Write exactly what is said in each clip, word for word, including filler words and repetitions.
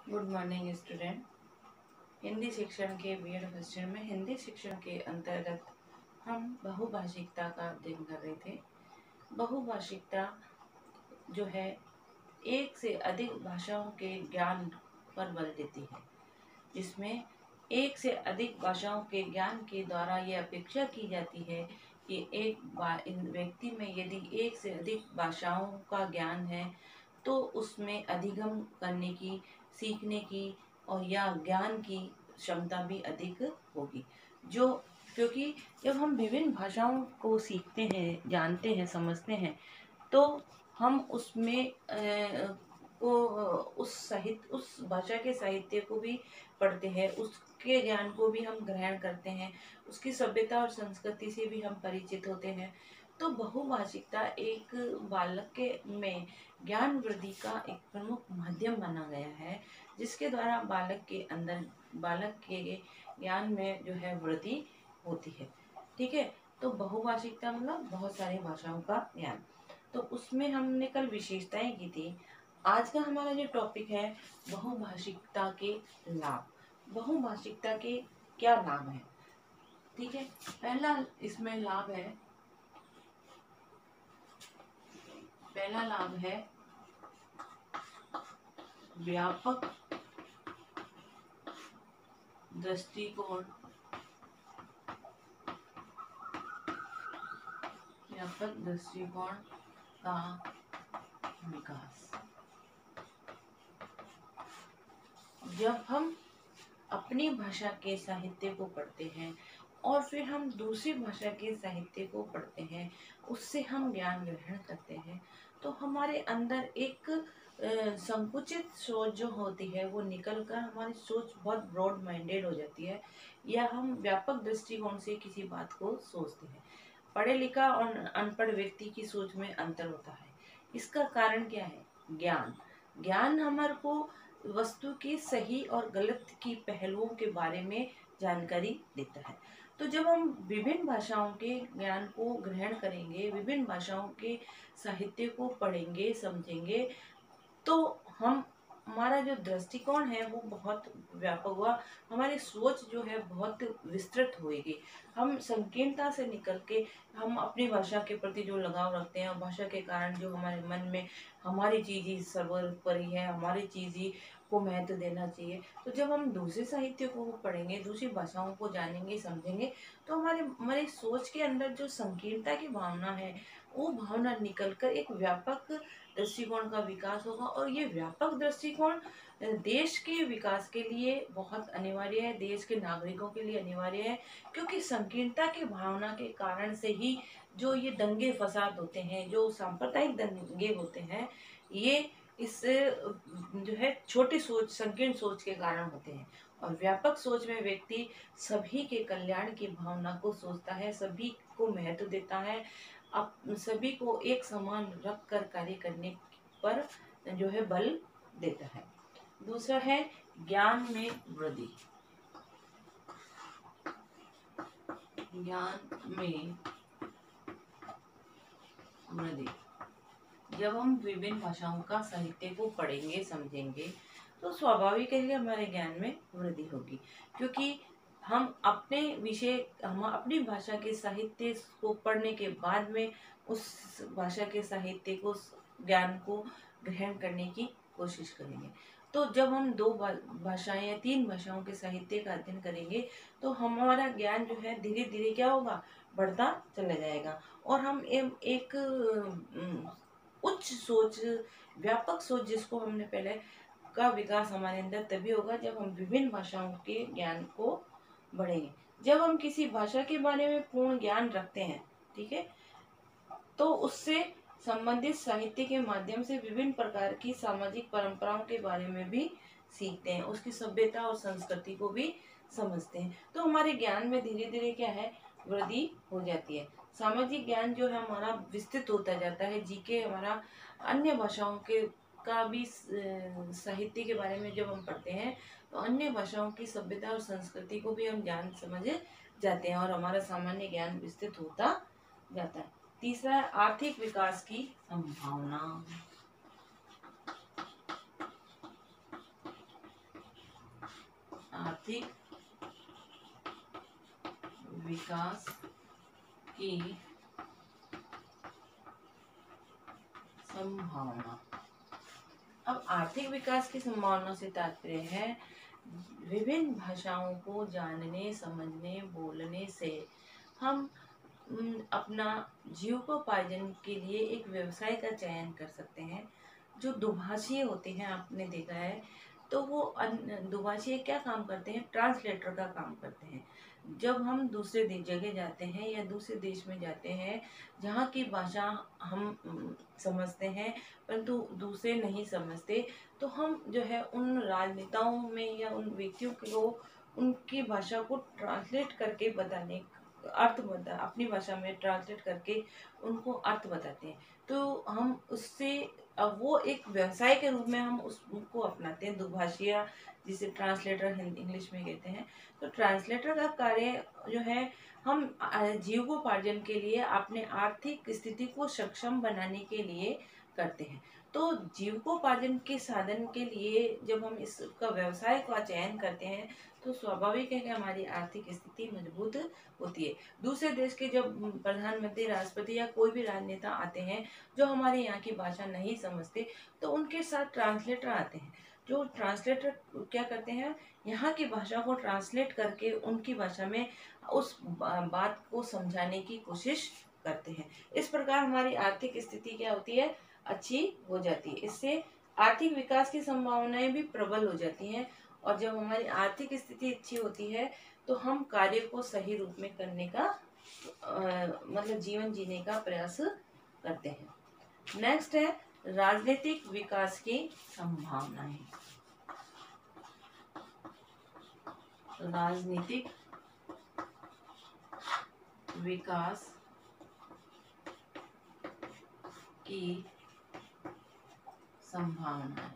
Good morning student. Hindi शिक्षण के BEd first year में हिंदी शिक्षण के अंतर्गत हम बहुभाषिकता का अध्ययन कर रहे थे। बहुभाषिकता जो है एक से अधिक भाषाओं के ज्ञान पर बल देती है, जिसमें एक से अधिक भाषाओं के ज्ञान के द्वारा ये अपेक्षा की जाती है कि एक व्यक्ति में यदि एक से अधिक भाषाओं का ज्ञान है तो उसमें अधिगम करने की, सीखने की और या ज्ञान की क्षमता भी अधिक होगी। जो क्योंकि जब हम विभिन्न भाषाओं को सीखते हैं, जानते हैं, समझते हैं, तो हम उसमें को उस साहित्य उस भाषा के साहित्य को भी पढ़ते हैं, उसके ज्ञान को भी हम ग्रहण करते हैं, उसकी सभ्यता और संस्कृति से भी हम परिचित होते हैं। तो बहुभाषिकता एक बालक के में ज्ञान वृद्धि का एक प्रमुख माध्यम माना गया है, जिसके द्वारा बालक के अंदर बालक के ज्ञान में जो है वृद्धि होती है। ठीक है, तो बहुभाषिकता मतलब बहुत सारी भाषाओं का ज्ञान। तो उसमें हमने कल विशेषताएं की थी। आज का हमारा जो टॉपिक है बहुभाषिकता के लाभ। बहुभाषिकता के क्या लाभ है? ठीक है, पहला इसमें लाभ है पहला लाभ है व्यापक दृष्टिकोण व्यापक दृष्टिकोण का विकास। जब हम अपनी भाषा के साहित्य को पढ़ते हैं और फिर हम दूसरी भाषा के साहित्य को पढ़ते हैं, उससे हम ज्ञान ग्रहण करते हैं, तो हमारे अंदर एक संकुचित सोच जो होती है वो निकलकर हमारी सोच बहुत ब्रॉड माइंडेड हो जाती है, या हम व्यापक दृष्टिकोण से किसी बात को सोचते हैं। पढ़े लिखा और अनपढ़ व्यक्ति की सोच में अंतर होता है। इसका कारण क्या है? ज्ञान। ज्ञान हमारे को वस्तु की सही और गलत की पहलुओं के बारे में जानकारी देता है। तो जब हम विभिन्न भाषाओं के ज्ञान को ग्रहण करेंगे, विभिन्न भाषाओं के साहित्य को पढ़ेंगे, समझेंगे, तो हम हमारा जो दृष्टिकोण है वो बहुत व्यापक हुआ, हमारी सोच जो है बहुत विस्तृत होगी। हम संकीर्णता से निकल के हम अपनी भाषा के प्रति जो लगाव रखते हैं और भाषा के कारण जो हमारे मन में हमारी चीज़ ही सर्वोपरि है, हमारी चीज़ ही को महत्व देना चाहिए, तो जब हम दूसरे साहित्य को पढ़ेंगे, दूसरी भाषाओं को जानेंगे, समझेंगे, तो हमारे हमारी सोच के अंदर जो संकीर्णता की भावना है वो भावना निकलकर एक व्यापक दृष्टिकोण का विकास होगा। और ये व्यापक दृष्टिकोण देश के विकास के लिए बहुत अनिवार्य है, देश के नागरिकों के लिए अनिवार्य है, क्योंकि संकीर्णता की भावना के कारण से ही जो ये दंगे फसाद होते हैं, जो सांप्रदायिक दंगे होते हैं, ये इस जो है छोटी सोच, संकीर्ण सोच के कारण होते हैं। और व्यापक सोच में व्यक्ति सभी के कल्याण की भावना को सोचता है, सभी को महत्व देता है, अब सभी को एक समान रख कर कार्य करने पर जो है बल देता है। दूसरा है ज्ञान में वृद्धि। ज्ञान में वृद्धि जब हम विभिन्न भाषाओं का साहित्य को पढ़ेंगे, समझेंगे, तो स्वाभाविक है कि हमारे ज्ञान में वृद्धि होगी, क्योंकि हम अपने विषय हम अपनी भाषा के साहित्य को पढ़ने के बाद में उस भाषा के साहित्य को, ज्ञान को ग्रहण करने की कोशिश करेंगे। तो जब हम दो भाषाएं या तीन भाषाओं के साहित्य का अध्ययन करेंगे तो हमारा ज्ञान जो है धीरे धीरे क्या होगा, बढ़ता चला जाएगा, और हम एक उच्च सोच, व्यापक सोच जिसको हमने पहले का विकास हमारे अंदर तभी होगा जब हम विभिन्न भाषाओं के ज्ञान को बढ़ेंगे। जब हम किसी भाषा के बारे में पूर्ण ज्ञान रखते हैं, ठीक है, तो उससे संबंधित साहित्य के माध्यम से विभिन्न प्रकार की सामाजिक परंपराओं के बारे में भी सीखते हैं, उसकी सभ्यता और संस्कृति को भी समझते हैं। तो हमारे ज्ञान में धीरे धीरे क्या है, वृद्धि हो जाती है। सामाजिक ज्ञान जो है हमारा विस्तृत होता जाता है। जीके हमारा अन्य भाषाओं के का भी साहित्य के बारे में जब हम पढ़ते हैं तो अन्य भाषाओं की सभ्यता और संस्कृति को भी हम जान समझ जाते हैं और हमारा सामान्य ज्ञान विस्तृत होता जाता है। तीसरा है आर्थिक विकास की संभावना। आर्थिक विकास की संभावना। अब आर्थिक विकास की संभावना से तात्पर्य है विभिन्न भाषाओं को जानने, समझने, बोलने से हम अपना जीविकोपार्जन के लिए एक व्यवसाय का चयन कर सकते हैं। जो दुभाषी होते हैं, आपने देखा है, तो वो दुभाषी क्या काम करते हैं? ट्रांसलेटर का काम करते हैं। जब हम दूसरे जगह जाते हैं या दूसरे देश में जाते हैं जहाँ की भाषा हम समझते हैं परंतु दूसरे नहीं समझते, तो हम जो है उन राजनेताओं में या उन व्यक्तियों को उनकी भाषा को ट्रांसलेट करके बताने अर्थ बता अपनी भाषा में ट्रांसलेट करके उनको अर्थ बताते हैं। तो हम उससे वो एक व्यवसाय के रूप में हम उसको अपनाते हैं, दुभाषिया जिसे ट्रांसलेटर हिंदी इंग्लिश में कहते हैं। तो ट्रांसलेटर का कार्य जो है हम जीविकोपार्जन के लिए अपने आर्थिक स्थिति को सक्षम बनाने के लिए करते हैं। तो जीविकोपार्जन के साधन के लिए जब हम इसका व्यवसाय का चयन करते हैं तो स्वाभाविक है कि हमारी आर्थिक स्थिति मजबूत होती है। दूसरे देश के जब प्रधानमंत्री, राष्ट्रपति या कोई भी राजनेता आते हैं जो हमारे यहाँ की भाषा नहीं समझते, तो उनके साथ ट्रांसलेटर आते हैं। जो ट्रांसलेटर क्या करते हैं, यहाँ की भाषा को ट्रांसलेट करके उनकी भाषा में उस बात को समझाने की कोशिश करते हैं। इस प्रकार हमारी आर्थिक स्थिति क्या होती है? अच्छी हो जाती है। इससे आर्थिक विकास की संभावनाएं भी प्रबल हो जाती हैं। और जब हमारी आर्थिक स्थिति अच्छी होती है तो हम कार्य को सही रूप में करने का आ, मतलब जीवन जीने का प्रयास करते हैं। नेक्स्ट है राजनीतिक विकास की संभावनाएं। राजनीतिक विकास की संभावनाएं।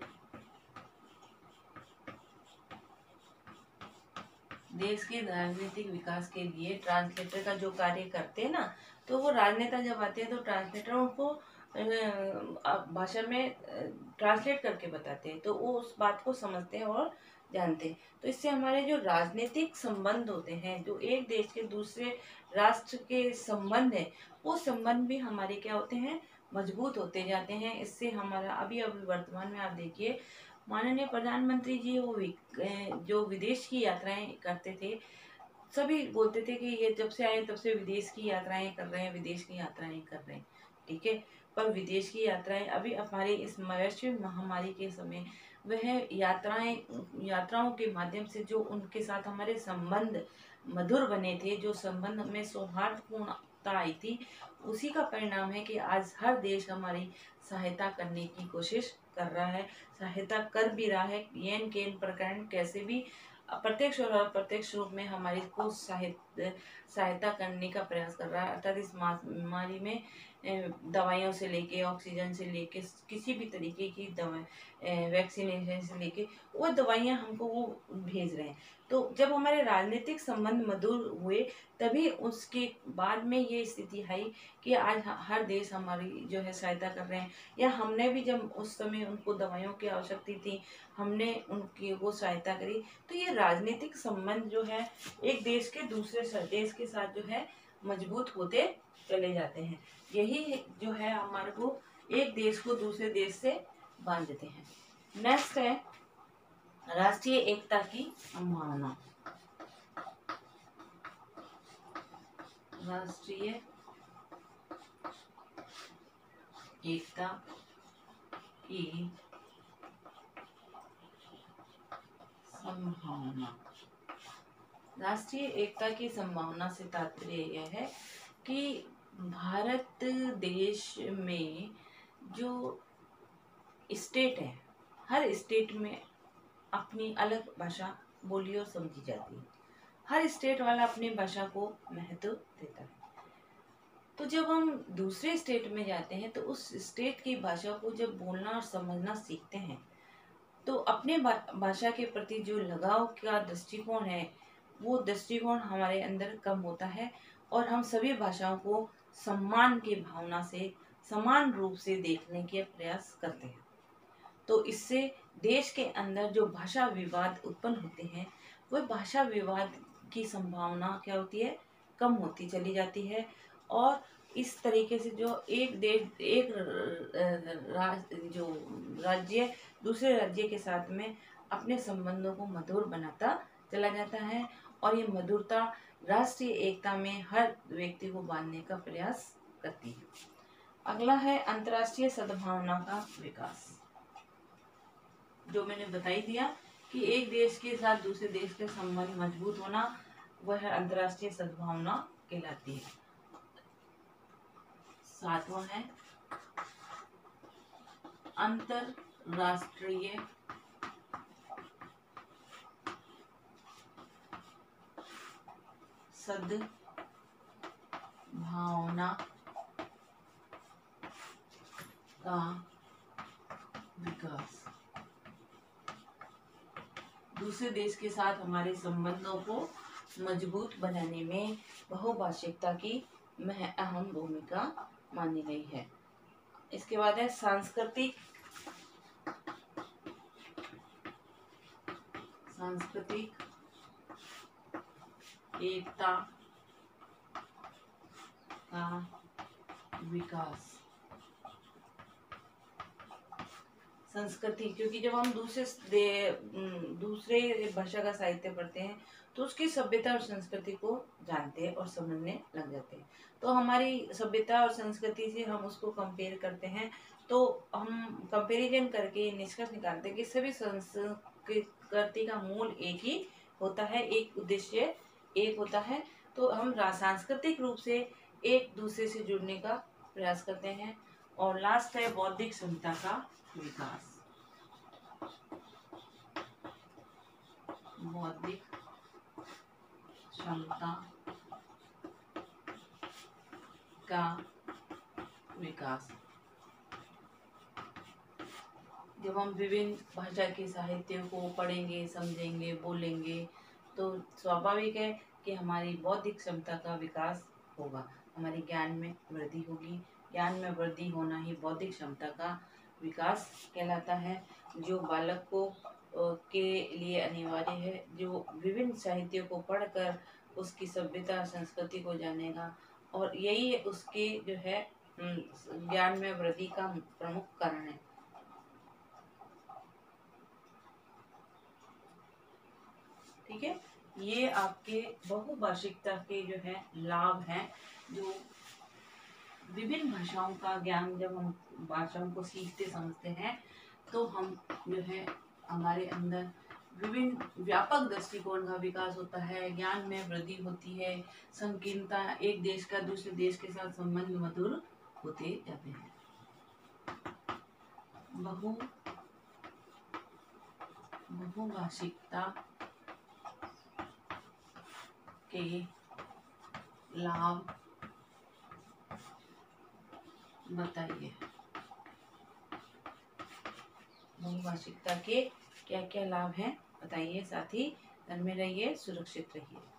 देश के राजनीतिक विकास के लिए ट्रांसलेटर का जो कार्य करते हैं ना, तो वो राजनेता जब आते हैं तो ट्रांसलेटर उनको भाषा में ट्रांसलेट करके बताते हैं, तो वो उस बात को समझते हैं और जानते हैं। तो इससे हमारे जो राजनीतिक संबंध होते हैं, जो एक देश के दूसरे राष्ट्र के संबंध है, वो संबंध भी हमारे क्या होते हैं? मजबूत होते जाते हैं। इससे हमारा अभी अभी वर्तमान में आप देखिए, माननीय प्रधानमंत्री जी वो जो विदेश की यात्राएं करते थे, सभी बोलते थे कि ये जब से आए तब से विदेश की यात्राएं कर रहे हैं, विदेश की यात्राएं कर रहे हैं, ठीक है। पर विदेश की यात्राएं अभी हमारे इस वैश्विक महामारी के समय वह यात्राएं यात्राओं के माध्यम से जो उनके साथ हमारे संबंध मधुर बने थे, जो संबंध में सौहार्दपूर्णता आई थी, उसी का परिणाम है कि आज हर देश हमारी सहायता करने की कोशिश कर रहा है, सहायता कर भी रहा है। येन केन प्रकरण कैसे भी प्रत्यक्ष और अप्रत्यक्ष रूप में हमारी को सहायता करने का प्रयास कर रहा है। अर्थात इस महामारी में दवाइयों से लेके, ऑक्सीजन से लेके, किसी भी तरीके की दवाई, वैक्सीनेशन से लेके वो दवाइयाँ हमको वो भेज रहे हैं। तो जब हमारे राजनीतिक संबंध मधुर हुए तभी उसके बाद में ये स्थिति आई कि आज हर देश हमारी जो है सहायता कर रहे हैं, या हमने भी जब उस समय उनको दवाइयों की आवश्यकता थी हमने उनकी वो सहायता करी। तो ये राजनीतिक संबंध जो है एक देश के दूसरे देश के साथ जो है मजबूत होते चले जाते हैं। यही जो है हमारे को एक देश को दूसरे देश से बांधते हैं। नेक्स्ट है राष्ट्रीय एकता की संभावना। राष्ट्रीय एकता की संभावना। राष्ट्रीय एकता की संभावना से तात्पर्य यह है कि भारत देश में जो स्टेट है, हर स्टेट में अपनी अलग भाषा बोली और समझी जाती है। हर स्टेट वाला अपनी भाषा को महत्व देता है। तो जब हम दूसरे स्टेट में जाते हैं तो उस स्टेट की भाषा को जब बोलना और समझना सीखते हैं तो अपने भाषा के प्रति जो लगाव का दृष्टिकोण है वो दृष्टिकोण हमारे अंदर कम होता है और हम सभी भाषाओं को सम्मान की भावना से समान रूप से देखने के प्रयास करते हैं। तो इससे देश के अंदर जो भाषा विवाद उत्पन्न होते हैं वह भाषा विवाद की संभावना क्या होती है, कम होती चली जाती है। और इस तरीके से जो एक देश एक राज जो राज्य दूसरे राज्य के साथ में अपने संबंधों को मधुर बनाता चला जाता है, और ये मधुरता राष्ट्रीय एकता में हर व्यक्ति को बांधने का प्रयास करती है। अगला है अंतर्राष्ट्रीय सद्भावना का विकास। जो मैंने बताई दिया कि एक देश के साथ दूसरे देश के संबंध मजबूत होना, वह अंतर्राष्ट्रीय सद्भावना कहलाती है। सातवां है अंतर्राष्ट्रीय सद्भावना का विकास। दूसरे देश के साथ हमारे संबंधों को मजबूत बनाने में बहुभाषिकता की मह अहम भूमिका मानी गई है। इसके बाद है सांस्कृतिक सांस्कृतिक एकता का विकास। संस्कृति, क्योंकि जब हम दूसरे दे दूसरे भाषा का साहित्य पढ़ते हैं तो उसकी सभ्यता और संस्कृति को जानते हैं और समझने लग जाते हैं। तो हमारी सभ्यता और संस्कृति से हम उसको कंपेयर करते हैं, तो हम कंपैरिजन करके निष्कर्ष निकालते हैं कि सभी संस्कृति का मूल एक ही होता है, एक उद्देश्य एक होता है। तो हम सांस्कृतिक रूप से एक दूसरे से जुड़ने का प्रयास करते हैं। और लास्ट है बौद्धिक क्षमता का विकास। बौद्धिक क्षमता का विकास। जब हम विभिन्न भाषा के साहित्य को पढ़ेंगे, समझेंगे, बोलेंगे, तो स्वाभाविक है कि हमारी बौद्धिक क्षमता का विकास होगा, हमारे ज्ञान में वृद्धि होगी। ज्ञान में वृद्धि होना ही बौद्धिक क्षमता का विकास कहलाता है, जो बालक को के लिए अनिवार्य है, जो विभिन्न साहित्यों को पढ़कर उसकी सभ्यता संस्कृति को जानेगा, और यही उसके जो है ज्ञान में वृद्धि का प्रमुख कारण है। ठीक है, ये आपके बहुभाषिकता के जो है लाभ हैं। जो विभिन्न भाषाओं का ज्ञान, जब हम भाषाओं को सीखते समझते हैं तो हम जो है हमारे अंदर विभिन्न व्यापक दृष्टिकोण का विकास होता है, ज्ञान में वृद्धि होती है, संकीर्णता, एक देश का दूसरे देश के साथ संबंध मधुर होते जाते हैं। बहु बहुभाषिकता के लाभ बताइए। बहुभाषिकता के क्या क्या लाभ हैं बताइए। साथ ही घर में रहिए, सुरक्षित रहिए।